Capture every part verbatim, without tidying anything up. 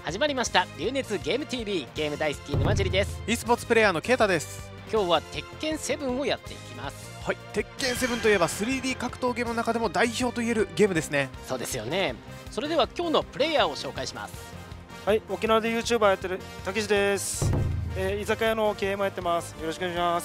始まりました流熱ゲーム ティーブイ、ゲーム大好き沼尻です。 e スポーツプレイヤーのケイタです。 今日は鉄拳セブンをやっていきます。 はい、鉄拳セブンといえば スリーディー 格闘ゲームの中でも代表といえるゲームですね。 そうですよね。それでは今日のプレイヤーを紹介します。 はい、沖縄で ユーチューバー やってるたけしです、えー、居酒屋の経営もやってます。よろしくお願いします。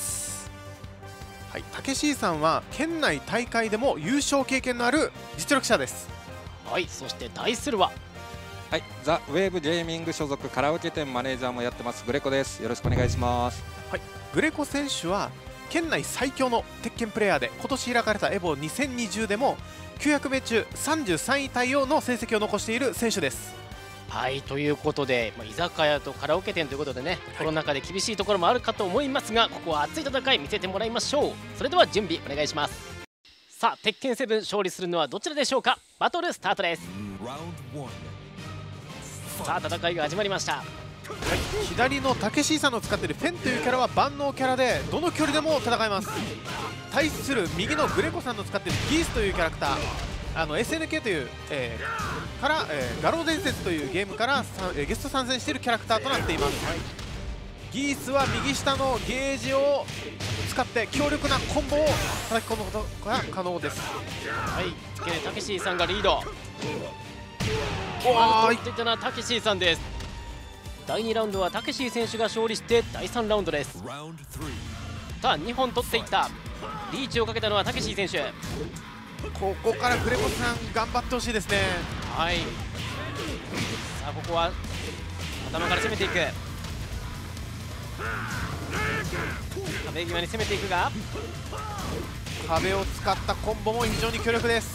はい、たけしさんは県内大会でも優勝経験のある実力者です。 はい、そして対するははい、ザ・ウェーブゲーミング所属カラオケ店マネージャーもやってますグレコです。よろしくお願いします。 はい、グレコ選手は県内最強の鉄拳プレイヤーで、今年開かれたエボにせんにじゅうでもきゅうひゃくめい中さんじゅうさんい対応の成績を残している選手です。 はい、ということで、まあ、居酒屋とカラオケ店ということでね、はい、コロナ禍で厳しいところもあるかと思いますが、ここは熱い戦い見せてもらいましょう。それでは準備お願いします。さあ、鉄拳セブン勝利するのはどちらでしょうか。バトルスタートです。さあ、戦いが始まりました。はい、 左のたけしさんの使っているフェンというキャラは万能キャラでどの距離でも戦えます。対する右のグレコさんの使っているギースというキャラクター、あの エスエヌケー という、えー、から、えー、画廊伝説というゲームからえー、ゲスト参戦しているキャラクターとなっています。はい、ギースは右下のゲージを使って強力なコンボを叩き込むことが可能です。 はい、たけしさんがリード。 おー、 取っていたのはたけしさんです。だいにラウンドはたけし選手が勝利してだいさんラウンドです。さあ、にほん取っていった。リーチをかけたのはたけし選手。 ここからグレコさん頑張ってほしいですね。 はい、さあここは頭から攻めていく。壁際に攻めていくが、 壁を使ったコンボも非常に強力です。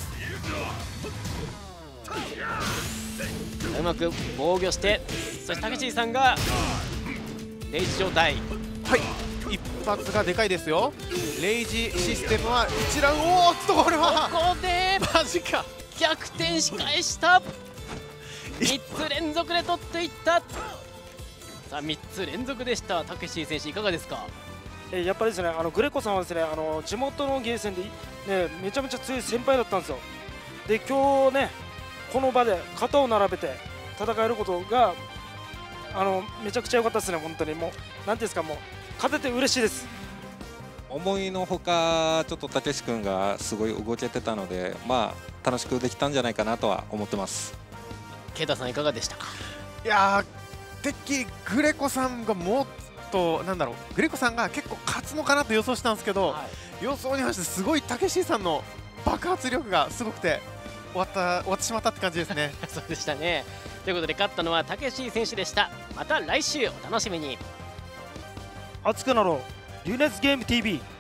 うまく防御して、そしてたけしさんがレイジ状態。 はい、一発がでかいですよ。レイジシステムはいちラウンド、おーっとこれはここでマジか、 逆転し返した。みっつ連続で取っていった。さあみっつ連続でした。たけし選手いかがですか。 えー、やっぱりですね、あのグレコさんはですね、あの地元のゲーセンで、ね、めちゃめちゃ強い先輩だったんですよ。で、今日ね、この場で肩を並べて戦えることがあのめちゃくちゃ良かったですね。本当にもうなんていうんですか、もう勝てて嬉しいです。 思いのほかちょっとたけし君がすごい動けてたので、まあ楽しくできたんじゃないかなとは思ってます。 ケイタさんいかがでしたか。 いやー、てっきりグレコさんがもっとなんだろう、グレコさんが結構勝つのかなと予想したんですけど、はい、予想に反してすごいたけしさんの爆発力がすごくて終わった終わってしまったって感じですね。 そうでしたね。ということで勝ったのはたけし選手でした。また来週お楽しみに。 熱くなろう流熱ゲーム ティーブイ。